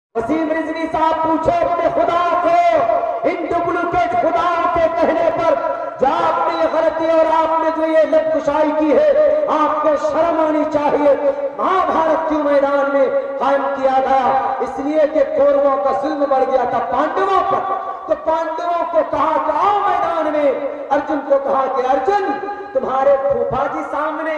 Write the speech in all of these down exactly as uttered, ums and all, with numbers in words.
वसीम रिजवी साहब पूछो अपने खुदा को, इन डुप्लीकेट खुदाओं के कहने पर जो आपने ये गलती और आपने जो ये लबकुशाई की है, आपके शर्म आनी चाहिए। महाभारत क्यों मैदान में कायम किया गया? इसलिए कि कौरवों का जुल्म बढ़ गया था पांडवों पर। तो पांडवों को कहा कि आओ मैदान में, अर्जुन को कहा कि अर्जुन तुम्हारे फूफा जी सामने।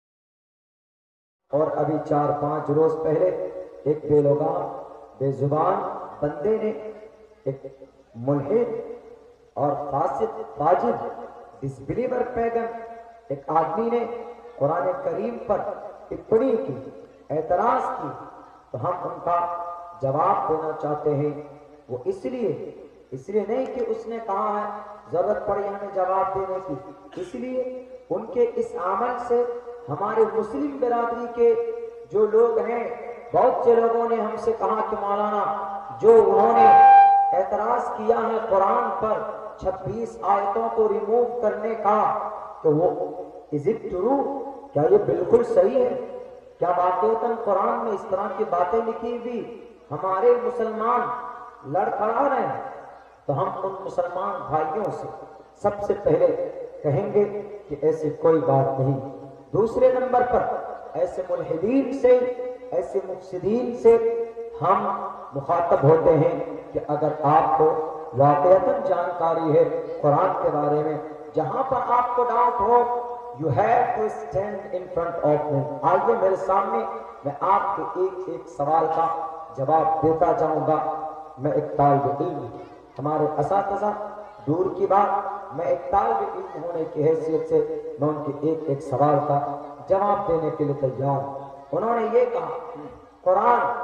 और अभी चार पांच रोज पहले एक बेलगाम बेजुबान बंदे ने, एक मुल्हिद और फासिद फाजिर डिसबिलीवर पैगम एक आदमी ने कुरान करीम पर टिप्पणी की, एतराज की, तो हम उनका जवाब देना चाहते हैं। वो इसलिए इसलिए नहीं कि उसने कहा है जरूरत पड़ी हमें जवाब देने की, इसलिए उनके इस अमल से हमारे मुस्लिम बिरादरी के जो लोग हैं, बहुत से लोगों ने हमसे कहा कि मौलाना जो उन्होंने एतराज किया है कुरान पर छब्बीस आयतों को रिमूव करने का, तो वो इज इट ट्रू, क्या ये बिल्कुल सही है? क्या वाकईतन कुरान में इस तरह की बातें लिखी हुई हमारे मुसलमान लड़खड़ा रहे हैं? तो हम उन मुसलमान भाइयों से सबसे पहले कहेंगे कि ऐसी कोई बात नहीं। दूसरे नंबर पर ऐसे मुल्हिदीन से, ऐसे मुफसिदीन से हम मुखातब होते हैं कि अगर आपको वाकईतन जानकारी है कुरान के बारे में, जहां पर आपको डाउट हो, you have to stand in front of me. आइए मेरे सामने, मैं आपके एक एक सवाल का जवाब देता जाऊंगा। मैं एक तालिब इल्म, हमारे असातिज़ा दूर की बात, मैं एक तालिब इल्म होने की हैसियत से मैं उनके एक एक सवाल का जवाब देने के लिए तैयार हूं। उन्होंने ये कहा कुरान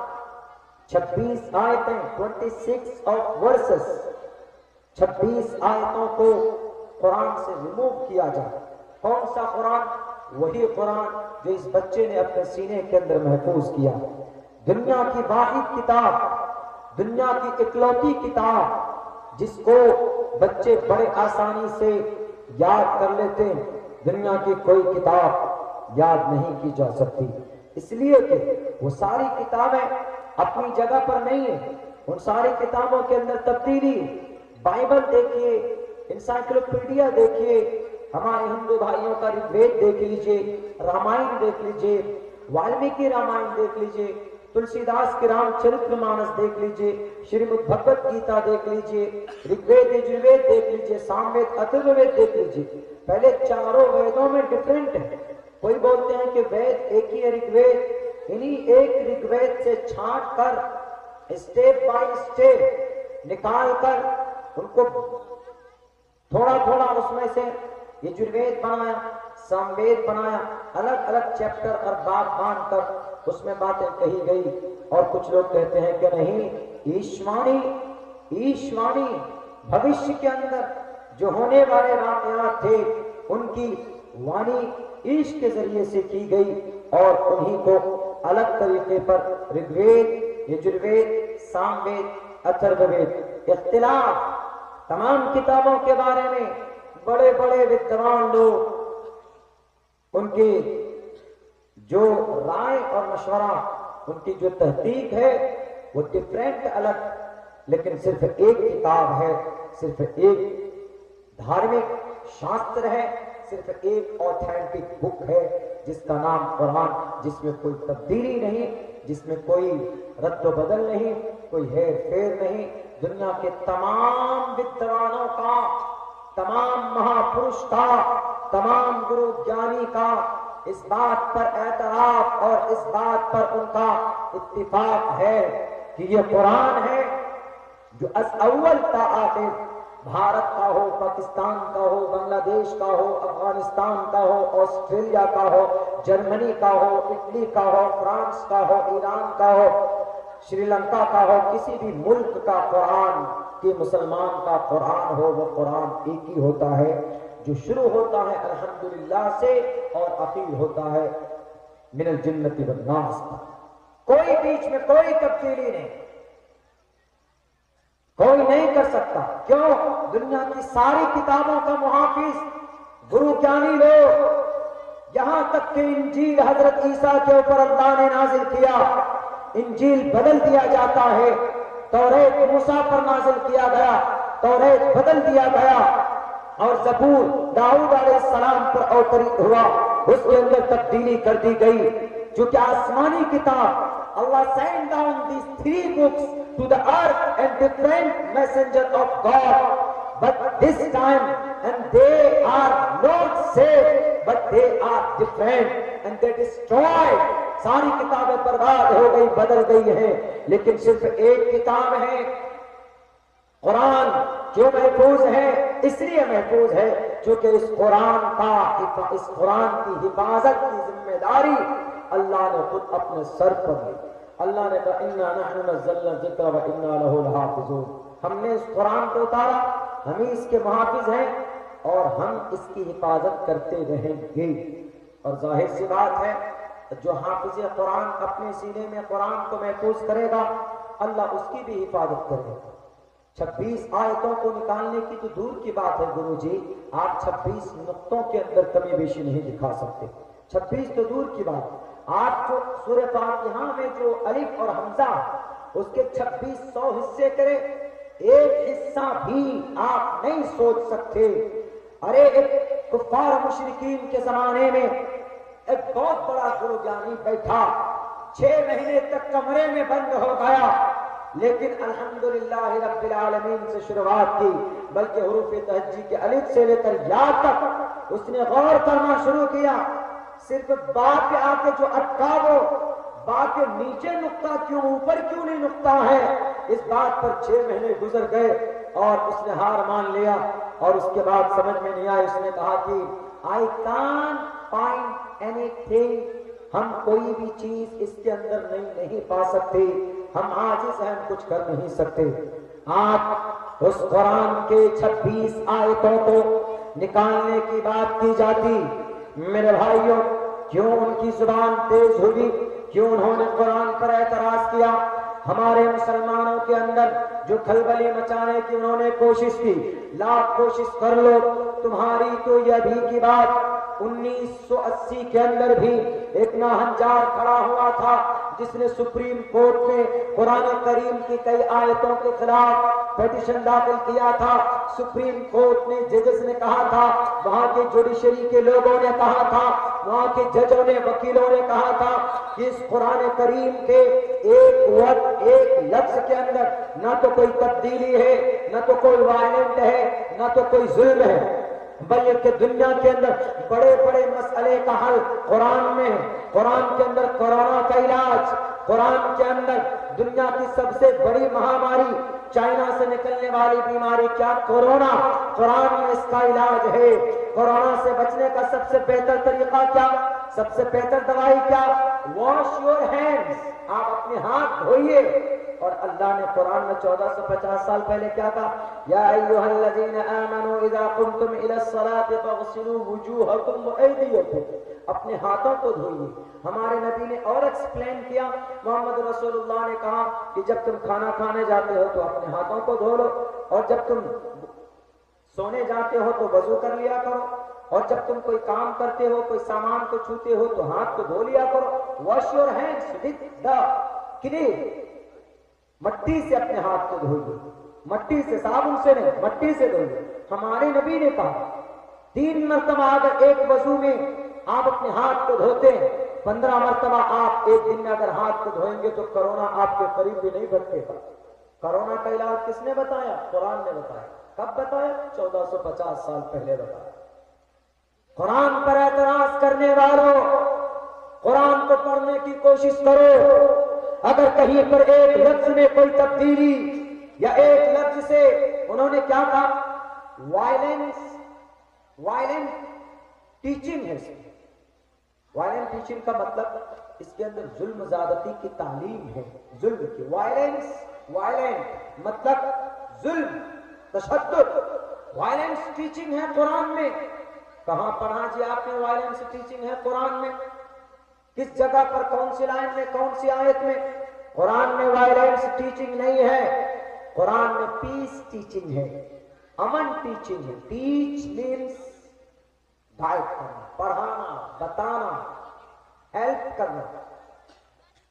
छब्बीस आयतें, छब्बीस ऑफ वर्सेस, छब्बीस आयतों को कुरान से रिमूव किया जाए। कौन सा कुरान? वही कुरान जो इस बच्चे ने अपने सीने के अंदर महफूज किया। दुनिया की वाहिद किताब, दुनिया की इकलौती किताब जिसको बच्चे बड़े आसानी से याद कर लेते हैं, दुनिया की कोई किताब याद नहीं की जा सकती, इसलिए कि वो सारी किताबें अपनी जगह पर नहीं है। उन सारी किताबों के अंदर तब्दीली, बाइबल देखिए, इंसाइक्लोपीडिया देखिए, हमारे हिंदू भाइयों का ऋग्वेद देख लीजिए, रामायण देख लीजिए, वाल्मीकि रामायण देख लीजिए, तुलसीदास के रामचरितमानस देख लीजिए, श्रीमद् भगवत गीता देख लीजिए, ऋग्वेद यजुर्वेद देख लीजिए, सामवेद अथर्ववेद देख लीजिए। पहले चारों वेदों में डिफरेंट है। कोई बोलते हैं कि वेद एक ही है ऋग्वेद, इन्हीं एक ऋग्वेद से छांट कर स्टेप बाय स्टेप निकाल कर उनको थोड़ा थोड़ा उसमें से यजुर्वेद बनाया, सामवेद बनाया, अलग अलग चैप्टर और बात बांधकर उसमें बातें कही गई। और कुछ लोग कहते हैं कि नहीं, ईशवाणी ईशवाणी भविष्य के अंदर जो होने वाले वाकयात थे उनकी वाणी ईश के जरिए से की गई और उन्हीं को अलग तरीके पर ऋग्वेद, यजुर्वेद, सामवेद, अथर्ववेद, इख्तिलाफ तमाम किताबों के बारे में बड़े बड़े विद्वान लोग उनकी जो राय और मशवरा, उनकी जो तहकीक है वो डिफरेंट अलग, लेकिन सिर्फ एक किताब है, सिर्फ एक धार्मिक शास्त्र है, सिर्फ एक ऑथेंटिक बुक है जिसका नाम कुरान, जिसमें कोई तब्दीली नहीं, जिसमें कोई रद्द बदल नहीं, कोई हेर फेर नहीं। दुनिया के तमाम विद्वानों का, तमाम महापुरुष का, तमाम गुरु ज्ञानी का इस बात पर एतराफ और इस बात पर उनका इत्तिफाक है कि ये कुरान है जो अस अव्वल ता आखिर, भारत का हो, पाकिस्तान का हो, बांग्लादेश का हो, अफगानिस्तान का हो, ऑस्ट्रेलिया का हो, जर्मनी का हो, इटली का हो, फ्रांस का हो, ईरान का हो, श्रीलंका का हो, किसी भी मुल्क का कुरान कि मुसलमान का कुरान हो, वो कुरान एक ही होता है जो शुरू होता है अल्हम्दुलिल्लाह से और आखिर होता है मिनल जिन्नति वन नास। कोई बीच में कोई तब्दीली नहीं, कोई नहीं कर सकता। क्यों? दुनिया की सारी किताबों का मुहाफिज गुरु ज्ञानी लोग, यहां तक कि इंजील हजरत ईसा के ऊपर अल्लाह ने नाजिल किया, انجیل بدل دیا جاتا ہے، توریت موسیٰ پر نازل کیا گیا، توریت بدل دیا گیا، اور زبور داؤد علیہ السلام پر اوتری ہوا، اس کے اندر تبدیلی کر دی گئی، چونکہ آسمانی کتاب Allah sent down these three books to the earth and different messenger of God, but this time, and they are not saved, but they are different and they destroyed. ساری کتابیں برباد ہو گئی، بدل گئی ہیں، لیکن صرف ایک کتاب ہے قرآن، جو محفوظ ہے، اس لیے محفوظ ہے چونکہ اس قرآن کا اس قرآن کی حفاظت کی ذمہ داری اللہ نے خود اپنے سر پر لی۔ اللہ نے کہا اِنَّا نَحْنُ نَزَّلْنَا الذِّكْرَ وَإِنَّا لَهُ لَحَافِظُونَ، ہم نے اس قرآن کو اتارا، ہم ہی اس کے محافظ ہیں اور ہم اس کی حفاظت کرتے رہیں گے۔ اور ظاہر سی بات ہے، جو حافظ قرآن اپنے سینے میں قرآن کو محفوظ کرے گا، اللہ اس کی بھی حفاظت کرے گا۔ چھبیس آیتوں کو نکالنے کی تو دور کی بات ہے گرو جی، آپ چھبیس نقطوں کے اندر کمی بیشی نہیں دکھا سکتے، چھبیس تو دور کی بات۔ آپ جو سورہ فاتحہ میں جو الف اور حمزہ اس کے چھبیس سو حصے کرے، ایک حصہ بھی آپ نہیں سوچ سکتے۔ ارے ایک کفار مشرکین کے زمانے میں ایک بہت بڑا گرو جانی بیٹھا، چھ مہینے تک کمرے میں بند ہو گیا، لیکن الحمدللہ رب العالمین سے شروعات کی، بلکہ حروف تہجی کے الف سے لے کر یا تک اس نے غور کرنا شروع کیا۔ صرف با پہ آ کے جو اٹکا وہ با کے نیچے نقطہ کیوں، اوپر کیوں نہیں نقطہ ہے، اس بات پر چھ مہینے گزر گئے اور اس نے ہار مان لیا، اور اس کے بعد سمجھ میں نہیں آیا، اس نے کہا کہ I can't find anything، ہم کوئی بھی چیز اس کے اندر نہیں نہیں پا سکتے، ہم عاجز ہیں، ہم کچھ کر نہیں سکتے۔ آپ اس قرآن کے چھبیس آیتوں کو نکالنے کی بات کی جاتی، میرے بھائیوں کیوں ان کی زبان تیز ہوگی، کیوں انہوں نے قرآن پر اعتراض کیا؟ ہمارے مسلمانوں کے اندر جو کھلبلی مچانے کی انہوں نے کوشش کی، لاکھ کوشش کر لو، تمہاری تو یہ بھی کی بات۔ انیس سو اسی کے اندر بھی ایک ناہنجار کھڑا ہوا تھا جس نے سپریم کورٹ میں قرآن کریم کی کئی آیتوں کے خلاف پیٹیشن داخل کیا تھا۔ سپریم کورٹ نے ججز نے کہا تھا، وہاں کے جوڈیشری کے لوگوں نے کہا تھا، وہاں کے ججوں نے وکیلوں نے کہا تھا کہ اس قرآن کریم کے ایک وقت ایک لفظ کے اندر نہ تو کوئی تبدیلی ہے، نہ تو کوئی وائلنٹ ہے، نہ تو کوئی ظلم ہے، بلکہ دنیا کے اندر بڑے بڑے مسئلے کا حل قرآن میں ہے۔ قرآن کے اندر کورونا کا علاج، قرآن کے اندر دنیا کی سب سے بڑی مہاماری چائنا سے نکلنے والی بیماری کیا کورونا، قرآن میں اس کا علاج ہے۔ کورونا سے بچنے کا سب سے بہتر طریقہ کیا، سب سے بہتر دوائی کیا؟ واش یور ہینڈز، آپ اپنے ہاتھ دھوئیے۔ اور اللہ نے قرآن میں چودہ سو پچاس سال پہلے کیا کہا؟ یا ایھا الذین آمنوا اذا قمتم الی الصلاۃ فاغسلوا وجوہکم وایدیکم، اپنے ہاتھوں کو دھوئیے۔ ہمارے نبی نے اور ایکسپلین کیا، محمد رسول اللہ نے کہا کہ جب تم کھانا کھانے جاتے ہو تو اپنے ہاتھوں کو دھو لو، اور جب تم سونے جاتے ہو تو وضو کر لیا کرو، اور جب تم کوئی کام کرتے ہو، کوئی سامان کو چھوتے ہو تو ہاتھ کو دھو لیا کرو۔ Wash your hands with the clay, مٹی سے اپنے ہاتھ کو دھوئیے، مٹی سے، صابن سے نہیں، مٹی سے دھوئیے۔ ہمارے نبی نے کہا تین مرتبہ اگر ایک وضو میں آپ اپنے ہاتھ کو دھوتے ہیں، پندرہ مرتبہ آپ ایک دن میں اگر ہاتھ کو دھوئیں گے تو کرونا آپ کے قریب بھی نہیں بھٹکے گا۔ کرونا کا علاج کس نے بتایا؟ قرآن نے بتایا۔ کب بتایا؟ چودہ سو پچاس سال پہلے بتایا۔ قرآن پر اعتراض کرنے والوں، قرآن کو پڑھنے کی کوشش کرو، اگر کہیں پر ایک لفظ میں کوئی تبدیلی یا ایک لفظ سے انہوں نے کیا کہا؟ وائلنس، وائلنٹ ٹیچنگ ہے۔ وائلنٹ ٹیچنگ کا مطلب اس کے اندر ظلم زیادتی کی تعلیم ہے، ظلم کی۔ وائلنس، وائلنٹ مطلب ظلم، تشدد، وائلنس ٹیچنگ ہے قرآن میں۔ کہاں پڑھا جی آپ نے وائلنس ٹیچنگ ہے قرآن میں؟ کس جگہ پر، کون سی لائن میں، کون سی آیت میں؟ قرآن میں وائلنس ٹیچنگ نہیں ہے، قرآن میں پیس ٹیچنگ ہے، امن ٹیچنگ ہے۔ ٹیچ مینس گائیڈ کرنا، پڑھانا، بتانا، ہیلپ کرنا۔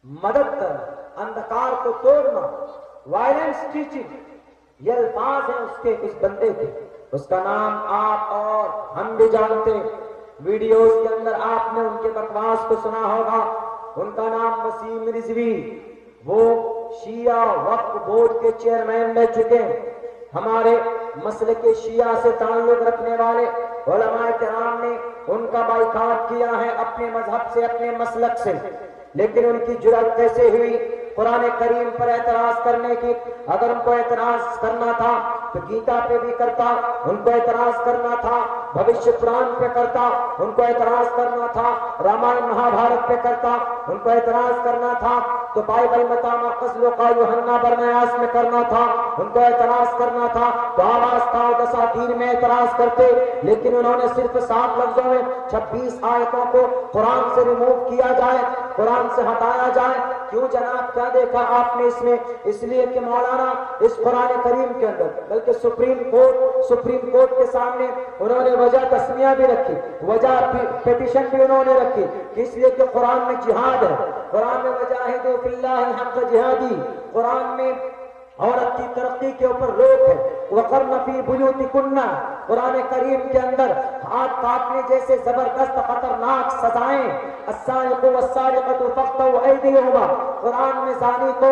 मदद करना, अंधकार को तोड़ना, वायलेंस टीचिंग, ये अल्फाज हैं उसके उस बंदे के। उसका नाम आप और हम भी जानते हैं, वीडियोस के अंदर आपने उनके बकवास को सुना होगा। उनका नाम वसीम रिजवी, वो शिया वक्फ बोर्ड के चेयरमैन रह चुके हैं। हमारे मसले के शिया से ताल्लुक रखने वाले उलमाए किराम ने उनका बाइकाट किया है अपने मजहब से, अपने मसलक से, लेकिन उनकी जुर्रत कैसे हुई कुरान करीम पर एतराज करने की? अगर उनको एतराज करना था तो गीता पे भी करता, उनको एतराज करना था भविष्य पुराण पे करता, उनको एतराज करना था रामायण महाभारत पे करता, उनको एतराज करना था तो बाइबल मतामा फजलो का यूहन्ना बरनयास में करना था, उनको एतराज करना था तो आवाज का दसातीर में एतराज करते। लेकिन उन्होंने सिर्फ सात लफ्जों में छब्बीस आयतों को कुरान से रिमूव किया जाए, कुरान से हटाया जाए। क्यों जनाब, क्या देखा आपने इसमें? इसलिए कि मौलाना इस कुरान करीम के अंदर, बल्कि सुप्रीम कोर्ट सुप्रीम कोर्ट के सामने उन्होंने वजह तस्मिया भी रखी, वजह पिटिशन भी उन्होंने रखी, इसलिए कि कुरान में जिहाद है, कुरान में वजाहिदू फिल्लाहि हक़्क़ जिहादी, कुरान में औरत की तरक्की के ऊपर रोक है। वक़र्न फी बुयूतिकुन्ना, कुरान करीम के अंदर हाथ काटने जैसे जबरदस्त खतरनाक सजाएं, अस्सारिक़ु वस्सारिक़तु फ़क़्तऊ ऐदियहुमा, कुरान में जानी को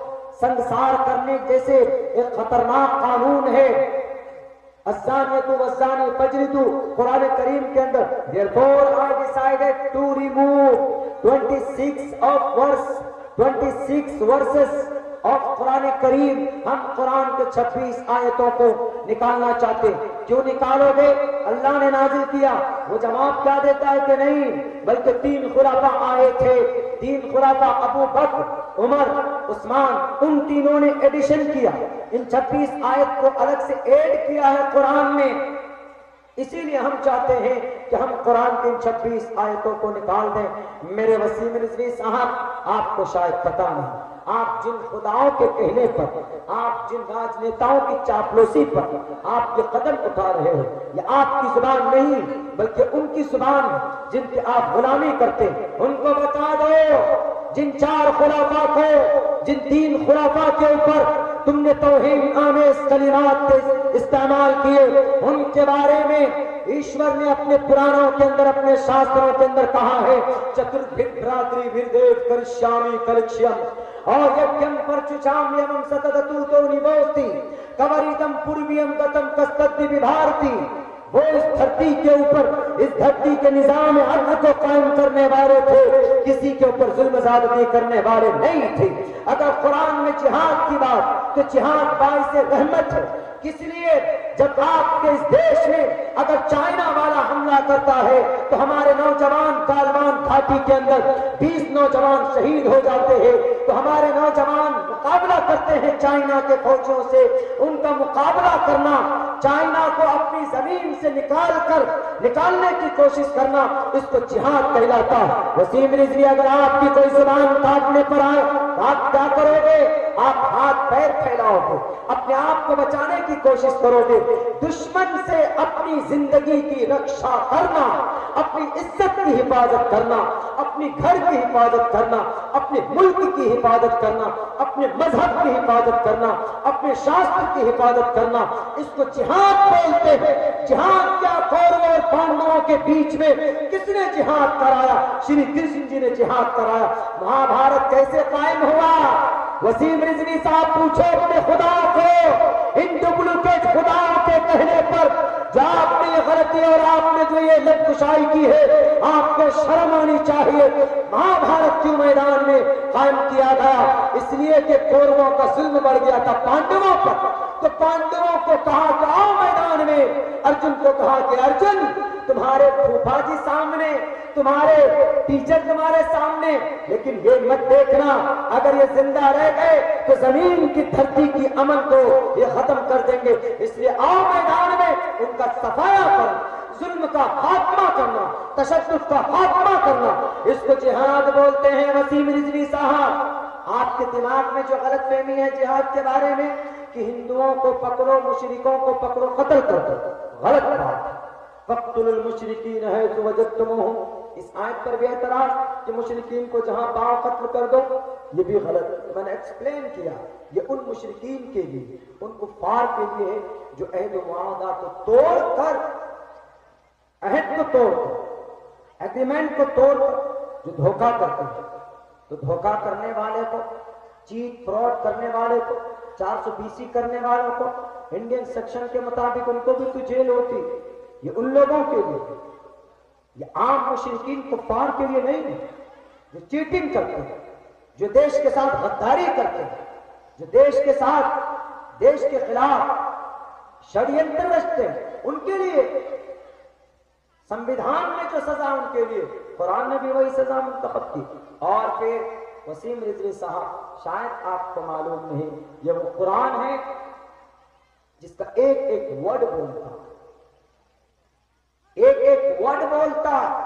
संसार करने जैसे एक खतरनाक कानून है। अस्सानियतु वस्सानी फजलिदू, कुरान करीम के अंदर therefore I decided to remove twenty-six of verse twenty-six verses और कुरान करीम, हम कुरान के छब्बीस आयतों को निकालना चाहते। क्यों निकालोगे? अल्लाह ने नाजिल किया। वो जवाब क्या देता है कि नहीं, बल्कि तीन खुलाफा आए थे, तीन खुलाफा अबू बकर, उमर, उस्मान, उन तीनों ने एडिशन किया, इन छब्बीस आयत को अलग से ऐड किया है कुरान में। इसीलिए हम चाहते हैं कि हम कुरान की इन छब्बीस आयतों को निकाल दें। मेरे वसीम रिजवी साहब, आपको शायद पता नहीं, आप जिन खुदाओं के कहने पर, आप जिन राजनेताओं की चापलूसी पर आप ये कदम उठा रहे हो, ये आपकी जुबान नहीं बल्कि उनकी जुबान है जिनकी आप गुलामी करते हैं। उनको बता दो, जिन चार खुलाफा को, जिन तीन खुलाफा के ऊपर तुमने तौहीन आमेज कलिमात इस्तेमाल किए, उनके बारे में ईश्वर ने अपने पुराणों के अंदर, अपने शास्त्रों के अंदर कहा है, चतुर्भिद भ्रातृ भिर्देव करिष्यामि कलक्ष्यम और यज्ञम परचुचाम्यम सतततु तो निबोस्ति कवरितम पूर्वियम गतम कस्तद्दि विभारती। वो इस धरती के ऊपर, इस धरती के निजाम अर्थ को कायम करने वाले थे, किसी के ऊपर जुल्म ज़्यादती करने वाले नहीं थे। अगर कुरान में जिहाद की बात, तो जिहाद बाइसे रहमत है। इसलिए जब आपके इस देश में अगर चाइना वाला हमला करता है तो हमारे नौजवान गालवान घाटी के अंदर बीस नौजवान शहीद हो जाते हैं, तो हमारे नौजवान मुकाबला करते हैं चाइना के फौजियों से। उनका मुकाबला करना, चाइना को अपनी जमीन से निकाल कर निकालने की कोशिश करना, इसको जिहाद कहलाता है। वसीम रिजवी, अगर आपकी कोई जुबान काटने पर आए आप क्या करोगे? आप हाथ पैर फैलाओगे, अपने आप को बचाने की कोशिश करोगे। दुश्मन से अपनी जिंदगी की रक्षा करना, अपनी इज्जत की हिफाजत करना, अपनी घर की हिफाजत करना, अपने मुल्क की हिफाजत करना, अपने मजहब की हिफाजत करना, अपने शास्त्र की हिफाजत करना, इसको जिहाद बोलते हैं। जिहाद क्या? कौरवों और पांडवों के बीच में किसने जिहाद कराया? श्री कृष्ण जी ने जिहाद कराया। महाभारत कैसे कायम हुआ? वसीम रिजवी साहब पूछो अपने खुदा को, इन डुप्लीकेट खुदाओं के कहने पर जो आपने ये गलती और आपने जो ये लबकुशाई की है, आपको शर्म आनी चाहिए। महाभारत क्यों मैदान में कायम किया गया? इसलिए कि कौरवों का जुल्म बढ़ गया था पांडवों पर, तो पांडवों को कहा कि आओ मैदान में, अर्जुन को कहा कि अर्जुन तुम्हारे फूफा जी सामने, तुम्हारे टीचर तुम्हारे सामने, लेकिन ये मत देखना अगर ये जिंदा रह गए तो जमीन की धरती की अमन को ये खत्म कर देंगे। इसलिए आओ मैदान में उनका सफाया करना, जुल्म का खात्मा करना, तशद्दुद का खात्मा करना, इसको जिहाद बोलते हैं। वसीम रिजवी साहब, आपके दिमाग में जो गलत फहमी है जिहाद के बारे में कि हिंदुओं को पकड़ो, मुशरिकों को पकड़ो, कत्ल कर दो, गलत बात। वक़्तुल मुशरिकीन है तो वजदतुमूहुम, इस आयत पर भी एतराज کہ مشرکین کو جہاں پاؤ قتل کر دو، یہ بھی غلط. میں نے ایکسپلین کیا یہ ان مشرکین کے لیے، ان کفار کے لیے جو عہد و معاہدہ کو توڑ کر، عہد کو توڑ کر، ایگریمنٹ کو توڑ کر جو دھوکہ کرتے ہیں. تو دھوکہ کرنے والے کو، چیٹ فراڈ کرنے والے کو، چار سو بیسی کرنے والوں کو انڈین سیکشن کے مطابق ان کو بھی تو جیل ہوتی. یہ ان لوگوں کے لیے، یہ عام مشرکین کفار کے لیے نہیں ہے جو چیٹنگ کرتے ہیں، جو دیش کے ساتھ غداری کرتے ہیں، جو دیش کے ساتھ، دیش کے خلاف شریعت رچتے ہیں. ان کے لیے سنویدھان میں جو سزا، ان کے لیے قرآن نے بھی وہی سزا منتخب کی. اور پھر وسیم رضوی صاحب، شاید آپ کو معلوم نہیں، یہ وہ قرآن ہے جس کا ایک ایک ورڈ بولتا، ایک ایک ورڈ بولتا